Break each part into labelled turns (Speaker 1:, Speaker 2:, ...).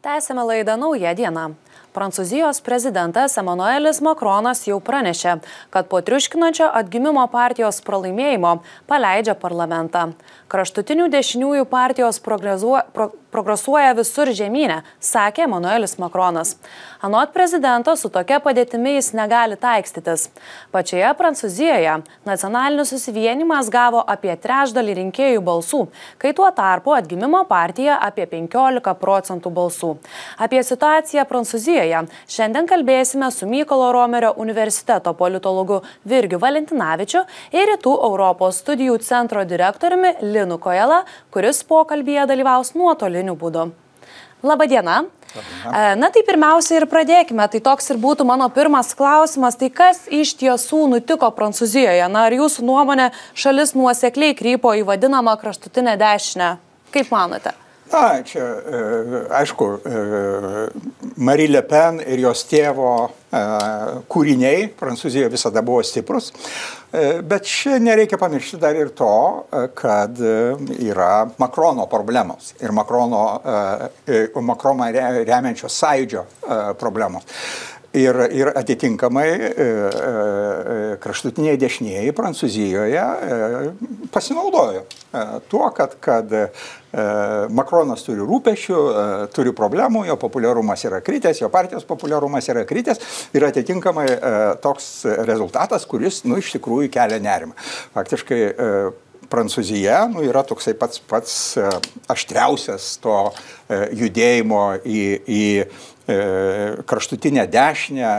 Speaker 1: Tęsėme laidą Nauja diena. Prancūzijos prezidentas Emmanuelis Macronas jau pranešė, kad po triuškinančio atgimimo partijos pralaimėjimo paleidžia parlamentą. Kraštutinių dešiniųjų partijos progresuoja visur žemyne, sakė Emmanuelis Macronas. Anot prezidento, su tokia padėtimi jis negali taikstytis. Pačioje Prancūzijoje nacionalinis susivienimas gavo apie trečdalį rinkėjų balsų, kai tuo tarpu atgimimo partija apie 15% balsų. Apie situaciją Prancūzijoje šiandien kalbėsime su Mykolo Romerio universiteto politologu Virgiu Valentinavičiu ir Rytų Europos studijų centro direktoriumi Linu Kojala, kuris pokalbyje dalyvaus nuotoliniu būdu. Labadiena. Na tai pirmiausia ir pradėkime. Tai toks ir būtų mano pirmas klausimas. Tai kas iš tiesų nutiko Prancūzijoje? Na, ar jūsų nuomonė šalis nuosekliai krypo į vadinamą kraštutinę dešinę? Kaip manote?
Speaker 2: Na, čia, aišku, Marine Le Pen ir jos tėvo kūriniai Prancūzijoje visada buvo stiprus, bet čia nereikia pamiršti dar ir to, kad yra Macrono problemos ir Macrono remiančios Sąjūdžio problemos. Ir atitinkamai kraštutiniai dešinieji Prancūzijoje pasinaudojo tuo, kad Macronas turi rūpesčių, turi problemų, jo populiarumas yra kritęs, jo partijos populiarumas yra kritęs ir atitinkamai toks rezultatas, kuris, iš tikrųjų kelia nerimą. Faktiškai Prancūzija yra toksai pats aštriausias to judėjimo į kraštutinę dešinę,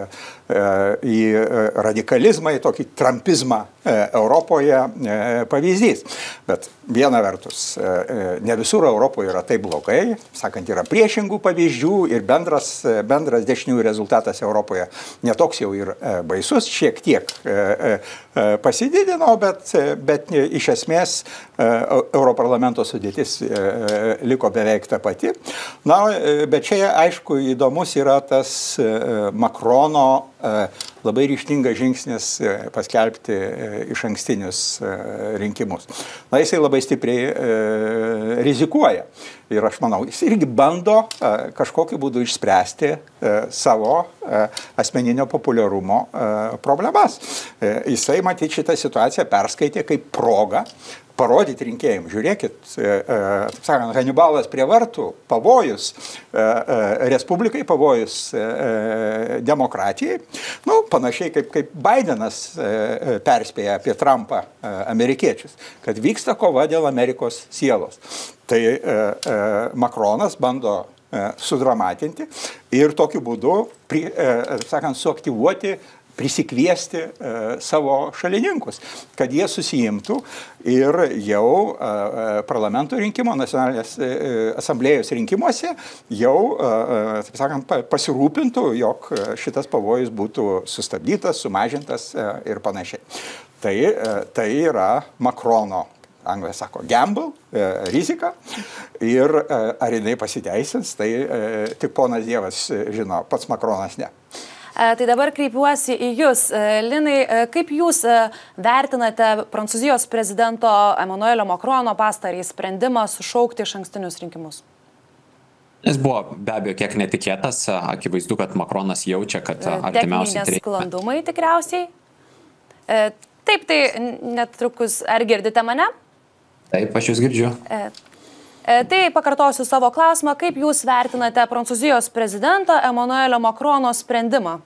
Speaker 2: į radikalizmą, į tokį trumpizmą Europoje pavyzdys. Bet viena vertus, ne visur Europoje yra taip blogai, sakant, yra priešingų pavyzdžių ir bendras dešiniųjų rezultatas Europoje netoks jau ir baisus, šiek tiek pasididino, bet iš esmės Europarlamento sudėtis liko beveik ta pati. Na, bet čia aišku įdomus yra tas Macrono labai ryžtingas žingsnis paskelbti išankstinius rinkimus. Na, jisai labai stipriai rizikuoja. Ir aš manau, jis irgi bando kažkokiu būdu išspręsti savo asmeninio populiarumo problemas. Jisai, matyt, šitą situaciją perskaitė kaip progą parodyti rinkėjams. Žiūrėkit, taip sakant, Hanibalas prie vartų, pavojus Respublikai, pavojus demokratijai. Nu, panašiai kaip Bidenas perspėja apie Trumpą amerikiečius, kad vyksta kova dėl Amerikos sielos. Tai Macronas bando sudramatinti ir tokiu būdu, sakant, suaktyvuoti, prisikviesti savo šalininkus, kad jie susijimtų ir jau parlamento rinkimo, nacionalinės asamblėjos rinkimuose jau, taip sakant, pasirūpintų, jog šitas pavojus būtų sustabdytas, sumažintas ir panašiai. Tai yra Macrono, anglai sako, gamble, rizika, ir ar jinai pasiteisins, tai tik ponas Dievas žino, pats Macronas ne.
Speaker 1: Tai dabar kreipiuosi į Jūs. Linai, kaip Jūs vertinate Prancūzijos prezidento Emmanuelio Macrono pastarąjį sprendimą sušaukti išankstinius rinkimus?
Speaker 3: Jis buvo be abejo kiek netikėtas. Akivaizdu, kad Macronas jaučia, kad artimiausiai...
Speaker 1: Techninės sklandumai tikriausiai. Taip, tai netrukus, ar girdite mane?
Speaker 3: Taip, aš Jūs girdžiu.
Speaker 1: Tai pakartosiu savo klausimą, kaip Jūs vertinate Prancūzijos prezidento Emmanuelio Macrono sprendimą?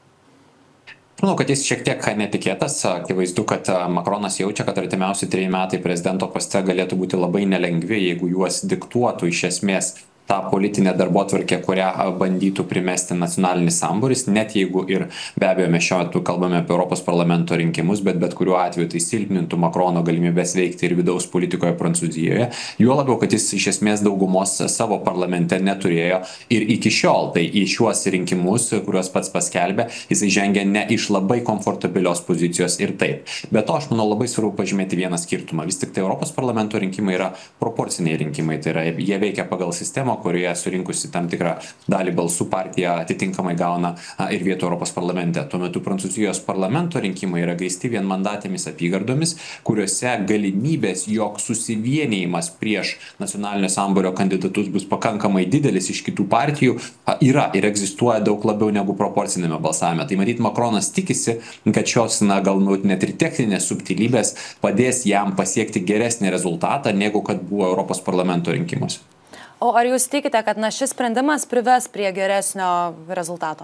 Speaker 3: Manau, kad jis šiek tiek netikėtas. Akivaizdu, kad Macronas jaučia, kad artimiausi 3 metai prezidento poste galėtų būti labai nelengvi, jeigu juos diktuotų iš esmės tą politinę darbotvarkę, kurią bandytų primesti nacionalinis sambūris, net jeigu ir be abejo mes šiuo metu kalbame apie Europos parlamento rinkimus, bet kuriuo atveju tai silpnintų Macrono galimybės veikti ir vidaus politikoje Prancūzijoje. Juo labiau, kad jis iš esmės daugumos savo parlamente neturėjo ir iki šiol. Tai į šiuos rinkimus, kuriuos pats paskelbė, jis žengia ne iš labai komfortabilios pozicijos ir taip. Bet to aš manau labai svarbu pažymėti vieną skirtumą. Vis tik tai Europos parlamento rinkimai yra proporciniai rinkimai. Tai yra, jie veikia pagal sistemą, kurioje surinkusi tam tikrą dalį balsų partija atitinkamai gauna ir vietų Europos parlamente. Tuo metu Prancūzijos parlamento rinkimai yra grįsti vienmandatėmis apygardomis, kuriuose galimybės, jog susivienijimas prieš nacionalinio sambūrio kandidatus bus pakankamai didelis iš kitų partijų, yra ir egzistuoja daug labiau negu proporcinėme balsavime. Tai matyt, Makronas tikisi, kad šios, galbūt net ir techninės subtilybės padės jam pasiekti geresnį rezultatą, negu kad buvo Europos parlamento rinkimuose.
Speaker 1: O ar jūs tikite, kad šis sprendimas prives prie geresnio rezultato?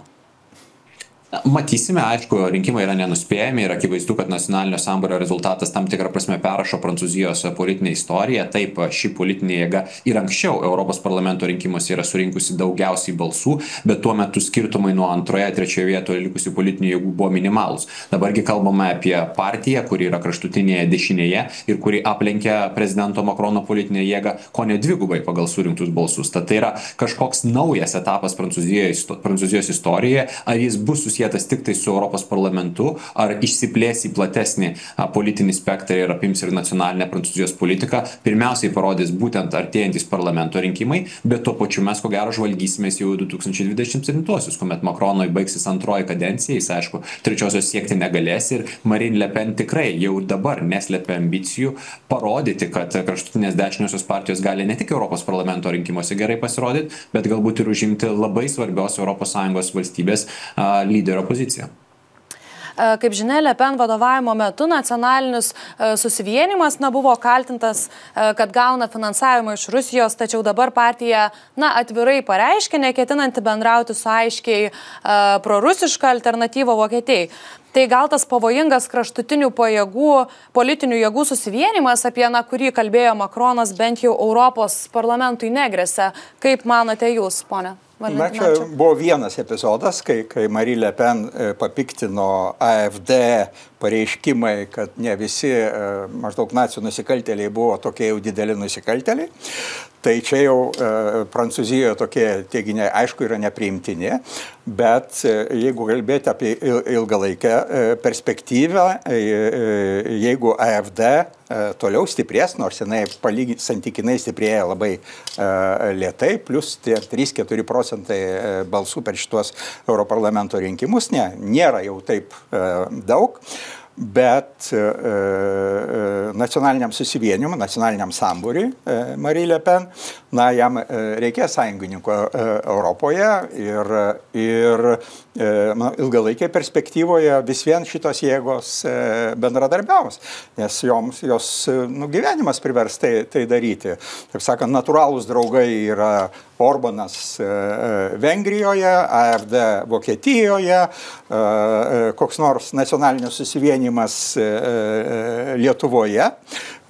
Speaker 3: Matysime, aišku, rinkimai yra nenuspėjami ir akivaizdu, kad nacionalinio sambūrio rezultatas tam tikrą prasme perrašo Prancūzijos politinę istoriją. Taip, ši politinė jėga ir anksčiau Europos parlamento rinkimuose yra surinkusi daugiausiai balsų, bet tuo metu skirtumai nuo antroje, trečioje vietoje likusių politinių jėgų buvo minimalūs. Dabargi kalbame apie partiją, kuri yra kraštutinėje dešinėje ir kuri aplenkia prezidento Makrono politinę jėgą kone dvigubai pagal surinktus balsus. Tad tai yra kažkoks naujas etapas Prancūzijos istorijoje. Ar jis bus susietas tik tai su Europos parlamentu, ar išsiplės į platesnį politinį spektrą ir apims ir nacionalinę Prancūzijos politiką, pirmiausiai parodys būtent artėjantis parlamento rinkimai, bet tuo pačiu mes ko gero žvalgysimės jau 2027-osius, kuomet Makronui baigsis antroji kadencija, jis aišku, trečiosios siekti negalės ir Marine Le Pen tikrai jau dabar neslepia ambicijų parodyti, kad kraštutinės dešiniosios partijos gali ne tik Europos parlamento rinkimuose gerai pasirodyti, bet galbūt ir užimti labai svarbios ES valstybės lyderio poziciją.
Speaker 1: Kaip žinia, Le Pen vadovavimo metu nacionalinis susivienimas buvo kaltintas, kad gauna finansavimą iš Rusijos, tačiau dabar partija atvirai pareiškė, neketinanti bendrauti su aiškiai prorusiška alternatyva Vokietijai. Tai gal tas pavojingas kraštutinių politinių jėgų susivienimas, apie kurį kalbėjo Makronas, bent jau Europos parlamentui negresia. Kaip manote jūs, ponia?
Speaker 2: Čia buvo vienas epizodas, kai Marine Le Pen papiktino AfD pareiškimai, kad ne visi maždaug nacijų nusikaltėliai buvo tokie jau dideli nusikaltėliai. Tai čia jau Prancūzijoje tokie teiginiai aišku yra nepriimtini, bet jeigu kalbėti apie ilgalaikę perspektyvą, jeigu AfD toliau stiprės, nors jinai santykinai stiprėja labai lėtai, plus 3-4 procentai balsų per šitos Europarlamento rinkimus, nėra jau taip daug. Bet nacionaliniam susivienimui, nacionaliniam sambūriui Marine Le Pen, jam reikės sąjungininkų Europoje ir ilgalaikiai perspektyvoje vis vien šitos jėgos bendradarbiaus, nes jos gyvenimas privers tai daryti. Taip sakant, natūralūs draugai yra Orbanas Vengrijoje, AfD Vokietijoje, koks nors nacionalinis susivienimas Lietuvoje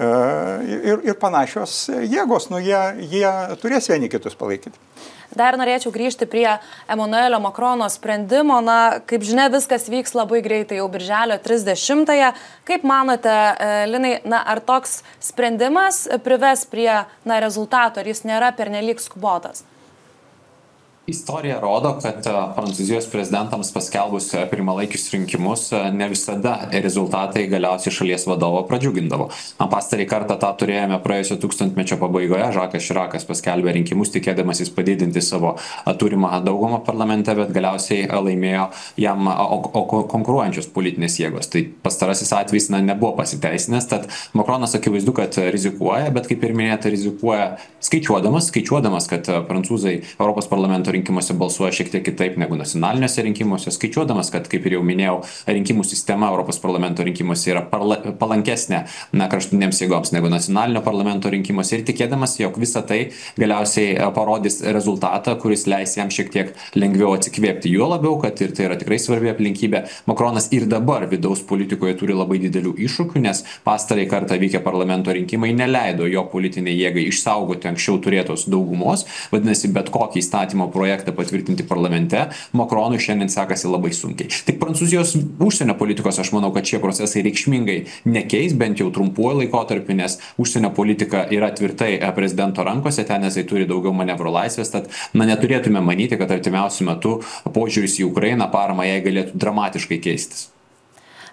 Speaker 2: ir panašios jėgos, jie turės vieni kitus palaikyti.
Speaker 1: Dar norėčiau grįžti prie Emmanuelio Macrono sprendimo. Kaip žinia, viskas vyks labai greitai, jau birželio 30-ąją. Kaip manote, Linai, ar toks sprendimas prives prie rezultato, ar jis nėra pernelyg skubotas?
Speaker 3: Istorija rodo, kad Prancūzijos prezidentams paskelbus pirmalaikius rinkimus ne visada rezultatai galiausiai šalies vadovo pradžiugindavo. Pastarąjį kartą tą turėjome praėjusio tūkstantmečio pabaigoje. Žakas Širakas paskelbė rinkimus, tikėdamasis padidinti savo turimą daugumą parlamente, bet galiausiai laimėjo jam konkuruojančios politinės jėgos. Tai pastarasis atvejis nebuvo pasiteisinęs, tad Makronas akivaizdu, kad rizikuoja, bet kaip ir minėta, rizikuoja skaičiuodamas, kad prancūzai Europos parlamento rinkimuose balsuoja šiek tiek kitaip negu nacionaliniuose rinkimuose, skaičiuodamas, kad, kaip ir jau minėjau, rinkimų sistema Europos parlamento rinkimuose yra palankesnė kraštutinėms jėgoms negu nacionalinio parlamento rinkimuose ir tikėdamas, jog visa tai galiausiai parodys rezultatą, kuris leis jam šiek tiek lengviau atsikvėpti. Juo labiau, kad ir tai yra tikrai svarbi aplinkybė, Makronas ir dabar vidaus politikoje turi labai didelių iššūkių, nes pastarąjį kartą vykę parlamento rinkimai neleido jo politiniai jėgai išsaugoti anksčiau turėtos daugumos, vadinasi, bet kokį įstatymo projektą patvirtinti parlamente, Makronui šiandien sekasi labai sunkiai. Tik Prancūzijos užsienio politikos, aš manau, kad šie procesai reikšmingai nekeis, bent jau trumpuoju laikotarpiu, nes užsienio politika yra tvirtai prezidento rankose, ten jisai turi daugiau manevro laisvės, tad neturėtume manyti, kad artimiausiu metu požiūris į Ukrainą, parama jai galėtų dramatiškai keistis.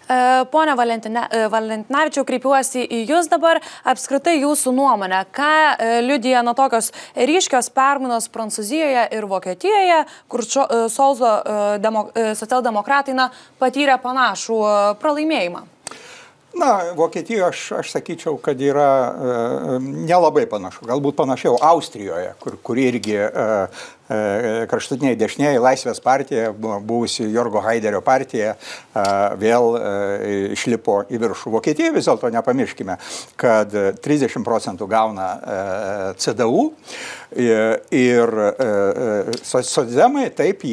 Speaker 1: Pone Valentinavičiau, kreipiuosi į Jūs dabar. Apskritai Jūsų nuomonė, ką liudija tokios ryškios permainos Prancūzijoje ir Vokietijoje, kur socialdemokratai patyrė panašų pralaimėjimą?
Speaker 2: Vokietijoje aš sakyčiau, kad yra nelabai panašu. Galbūt panašiau Austrijoje, kur irgi kraštutiniai dešinieji Laisvės partija, buvusi Jorgo Haiderio partija, vėl išlipo į viršų. Vokietijoje vis dėlto nepamirškime, kad 30% gauna CDU ir socdemai, taip,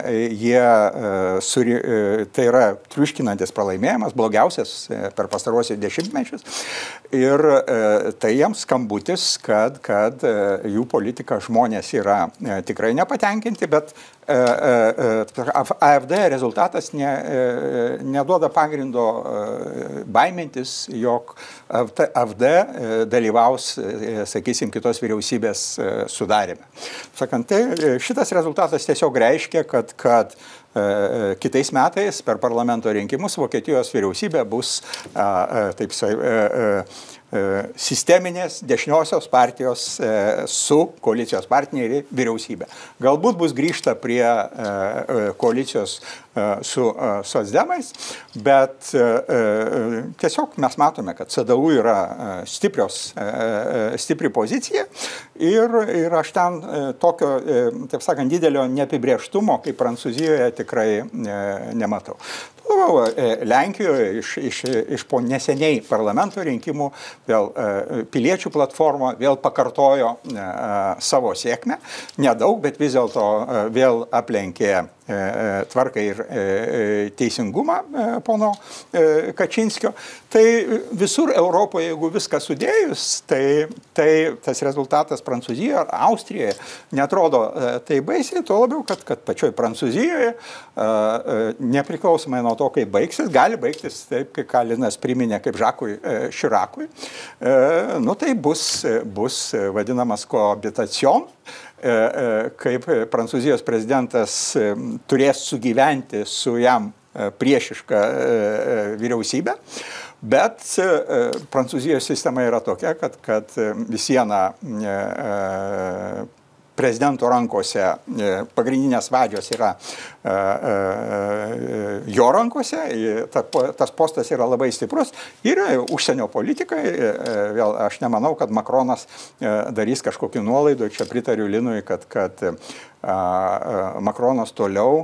Speaker 2: tai yra triuškinantis pralaimėjimas, blogiausias per pastaruosius dešimtmečius. Ir tai jiems skambutis, kad jų politika žmonės yra tikrai nepatenkinti, bet AfD rezultatas neduoda pagrindo baimintis, jog AfD dalyvaus, sakysim, kitos vyriausybės sudarime. Sakant, tai šitas rezultatas tiesiog reiškia, kad kitais metais per parlamento rinkimus Vokietijos vyriausybė bus sisteminės dešiniosios partijos su koalicijos partneriai vyriausybė. Galbūt bus grįžta prie koalicijos su socdemais, bet tiesiog mes matome, kad CDU yra stipri pozicija ir aš ten tokio, taip sakant, didelio neapibrėžtumo, kaip Prancūzijoje, tikrai nematau. Lenkijoje iš po neseniai parlamento rinkimų vėl piliečių platforma vėl pakartojo savo sėkmę. Nedaug, bet vis dėlto vėl aplenkė tvarką ir teisingumą pono Kačinskio. Tai visur Europoje, jeigu viską sudėjus, tai tas rezultatas Prancūzijoje ar Austrijoje netrodo tai baisiai, tuo labiau, kad pačioj Prancūzijoje nepriklausomai nuo to, kaip baigsis, gali baigtis taip, kaip Linas priminė, kaip Žakui Širakui. Tai bus vadinamas koabitacijon, kaip Prancūzijos prezidentas turės sugyventi su jam priešiška vyriausybė, bet Prancūzijos sistema yra tokia, kad vis viena prezidento rankose pagrindinės vadžios yra jo rankose, tas postas yra labai stiprus ir užsienio politikai, vėl aš nemanau, kad Makronas darys kažkokių nuolaidų, čia pritariu Linui, kad Makronas toliau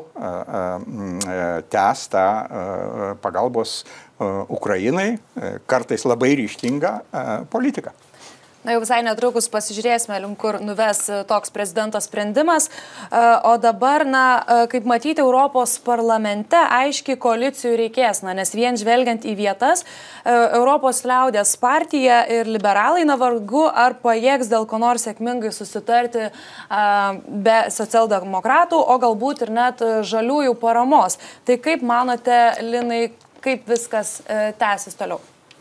Speaker 2: tęs tą pagalbos Ukrainai, kartais labai ryžtingą politiką.
Speaker 1: Jau visai netrukus pasižiūrėsime, link kur nuves toks prezidento sprendimas. O dabar, kaip matyti, Europos parlamente aiškiai koalicijų reikės, nes vien žvelgiant į vietas, Europos liaudės partija ir liberalai vargu ar pajėgs dėl ko nors sėkmingai susitarti be socialdemokratų, o galbūt ir net žaliųjų paramos. Tai kaip manote, Linai, kaip viskas tęsis toliau?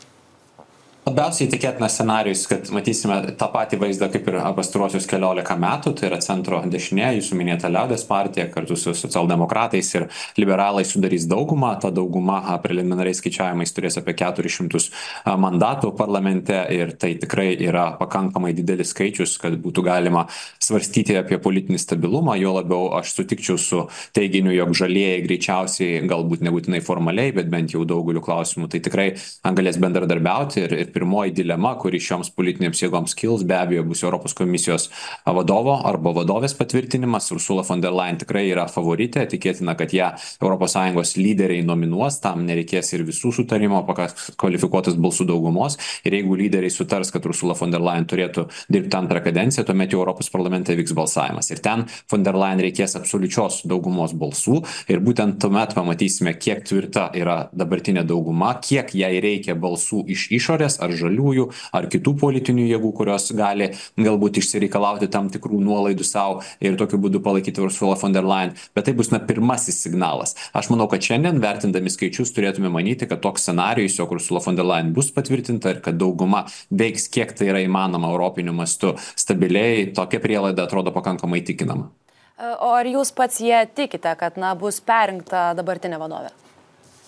Speaker 3: Labiausiai tikėtinas scenarijus, kad matysime tą patį vaizdą kaip ir pastaruosius 14 metų, tai yra centro dešinė, jūsų minėta liaudės partija, kartu su socialdemokratais ir liberalais sudarys daugumą. Ta dauguma preliminariais skaičiavimais turės apie 400 mandatų parlamente ir tai tikrai yra pakankamai didelis skaičius, kad būtų galima svarstyti apie politinį stabilumą. Jo labiau aš sutikčiau su teiginiu, jog žalieji greičiausiai, galbūt nebūtinai formaliai, bet bent jau daugeliu klausimų, tai tikrai galės bendradarbiauti ir pirmoji dilema, kuri šioms politinėms jėgoms kils, be abejo bus Europos komisijos vadovo arba vadovės patvirtinimas. Ursula von der Leyen tikrai yra favoritė, tikėtina, kad ją ES lyderiai nominuos, tam nereikės ir visų sutarimo, kvalifikuotas balsų daugumos. Ir jeigu lyderiai sutars, kad Ursula von der Leyen turėtų dirbti antrą kadenciją, tuomet jau Europos parlamente vyks balsavimas. Ir ten von der Leyen reikės absoliučios daugumos balsų ir būtent tuomet pamatysime, kiek tvirta yra dabartinė dauguma, kiek jai reikia balsų iš išorės, ar žaliųjų, ar kitų politinių jėgų, kurios gali galbūt išsireikalauti tam tikrų nuolaidų savo ir tokiu būdu palaikyti Ursula von der Leyen. Bet tai bus pirmasis signalas. Aš manau, kad šiandien, vertindami skaičius, turėtume manyti, kad toks scenarijus, jog Ursula von der Leyen bus patvirtinta ir kad dauguma veiks, kiek tai yra įmanoma europiniu mastu stabiliai, tokia prielaida atrodo pakankamai įtikinama.
Speaker 1: O ar jūs pats jie tikite, kad bus perrinkta dabartinė vadovė?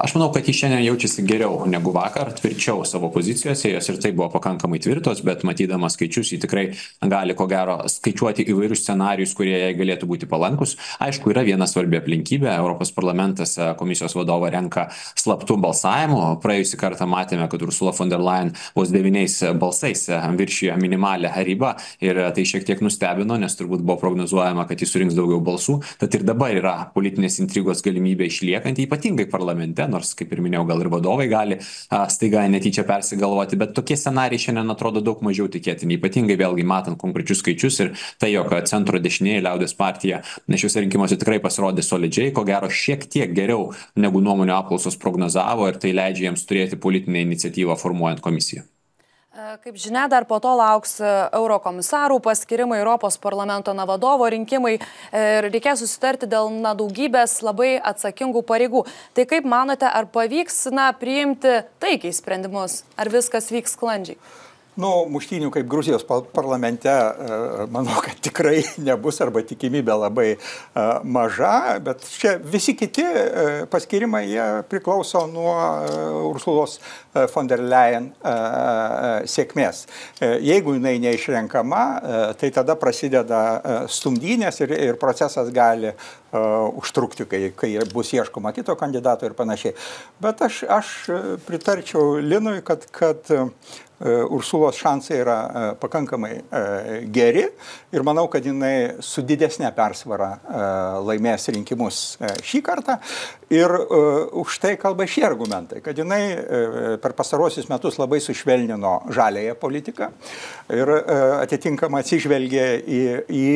Speaker 3: Aš manau, kad jis šiandien jaučiasi geriau negu vakar, tvirčiau savo pozicijose, jos ir tai buvo pakankamai tvirtos, bet matydamas skaičius, jis tikrai gali ko gero skaičiuoti įvairius scenarius, kurie jai galėtų būti palankus. Aišku, yra viena svarbi aplinkybė. Europos parlamentas komisijos vadovą renka slaptų balsavimų. Praėjusį kartą matėme, kad Ursula von der Leyen vos 9 balsais viršijo minimalę ribą ir tai šiek tiek nustebino, nes turbūt buvo prognozuojama, kad jis surinks daugiau balsų. Tad ir dabar yra politinės intrigos galimybė išliekanti, ypatingai parlamente, nors, kaip ir minėjau, gal ir vadovai gali staiga netyčia persigalvoti, bet tokie scenarijai šiandien atrodo daug mažiau tikėtini, ypatingai vėlgi matant konkrečius skaičius ir tai, jog centro dešinėje Liaudies partija šiuose rinkimuose tikrai pasirodė solidžiai, ko gero šiek tiek geriau negu nuomonių apklausos prognozavo ir tai leidžia jiems turėti politinę iniciatyvą formuojant komisiją.
Speaker 1: Kaip žinia, dar po to lauks eurokomisarų paskirimai, Europos parlamento vadovo rinkimai ir reikės susitarti dėl daugybės labai atsakingų pareigų. Tai kaip manote, ar pavyks priimti taikiai sprendimus, ar viskas vyks sklandžiai?
Speaker 2: Muštynių kaip Gruzijos parlamente, manau, kad tikrai nebus arba tikimybė labai maža, bet čia visi kiti paskirimai jie priklauso nuo Ursulos von der Leyen sėkmės. Jeigu jinai neišrenkama, tai tada prasideda stumdynės ir procesas gali užtrukti, kai bus ieškoma kito kandidato ir panašiai. Bet aš pritarčiau Linui, kad Ursulos šansai yra pakankamai geri ir manau, kad jinai su didesnė persvara laimės rinkimus šį kartą. Ir už tai kalba šie argumentai, kad jinai per pastarosius metus labai sušvelnino žaliąją politiką ir atitinkamai atsižvelgė į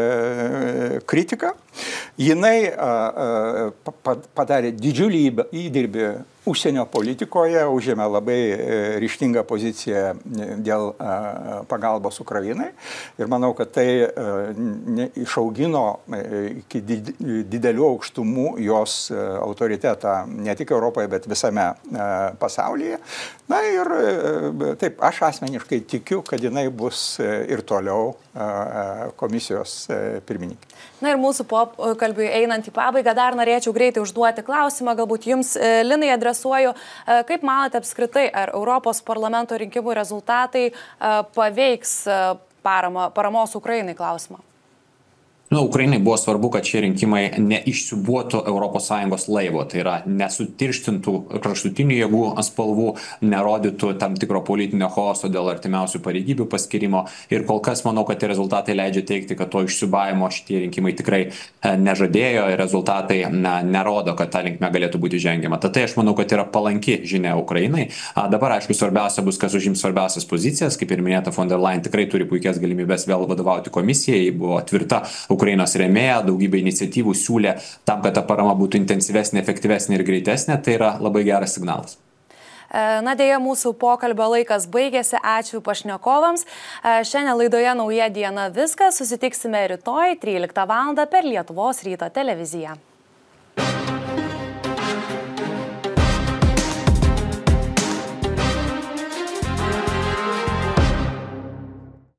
Speaker 2: kritiką. Jinai padarė didžiulį įdirbį užsienio politikoje, užėmė labai ryžtingą poziciją dėl pagalbos Ukrainai ir manau, kad tai išaugino iki didelių aukštumų jos autoritetą ne tik Europoje, bet visame pasaulyje. Na ir taip, aš asmeniškai tikiu, kad jinai bus ir toliau komisijos pirmininkė.
Speaker 1: Na ir mūsų pokalbiui einant į pabaigą, dar norėčiau greitai užduoti klausimą, galbūt jums, Linai, adresuoju. Kaip manote apskritai, ar Europos parlamento rinkimų rezultatai paveiks paramos Ukrainai klausimą?
Speaker 3: Ukrainai buvo svarbu, kad šie rinkimai neišsiūbuotų ES laivo, tai yra nesutirštintų kraštutinių jėgų spalvų, nerodytų tam tikro politinio chaoso dėl artimiausių pareigybių paskirimo ir kol kas manau, kad tie rezultatai leidžia teikti, kad to išsiūbavimo šitie rinkimai tikrai nežadėjo ir rezultatai nerodo, kad ta linkme galėtų būti žengiama. Tad tai aš manau, kad yra palanki žinia Ukrainai. Dabar aišku svarbiausia bus, kas užims svarbiausias pozicijas, kaip ir minėta, von der Leyen tikrai turi puikias galimybės vėl vadovauti komisijai, ji buvo tvirta Ukrainos rėmėja, daugybė iniciatyvų siūlė tam, kad ta parama būtų intensyvesnė, efektyvesnė ir greitesnė, tai yra labai geras signalas.
Speaker 1: Na dėja, mūsų pokalbio laikas baigėsi, ačiū pašnekovams. Šiandien laidoje Nauja diena viskas, susitiksime rytoj 13 val. Per Lietuvos ryto televiziją.